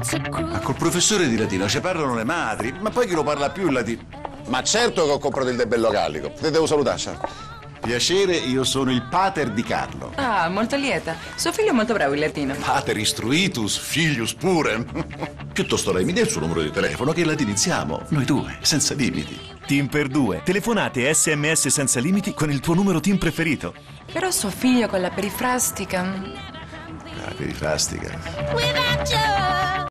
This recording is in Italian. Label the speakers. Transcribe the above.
Speaker 1: Ma col professore di latino ci parlano le madri, ma poi chi lo parla più il latino?
Speaker 2: Ma certo che ho comprato il debello gallico. Ti devo salutare, Sciarpa.
Speaker 1: Piacere, io sono il pater di Carlo.
Speaker 3: Ah, molto lieta. Suo figlio è molto bravo in latino.
Speaker 1: Pater instruitus, filius pure. Piuttosto lei mi dia il suo numero di telefono che latinizziamo, noi due, senza limiti.
Speaker 4: Team per due. Telefonate e SMS senza limiti con il tuo numero team preferito.
Speaker 3: Però suo figlio con la perifrastica...
Speaker 1: Ah, perifrastica.
Speaker 5: Without you.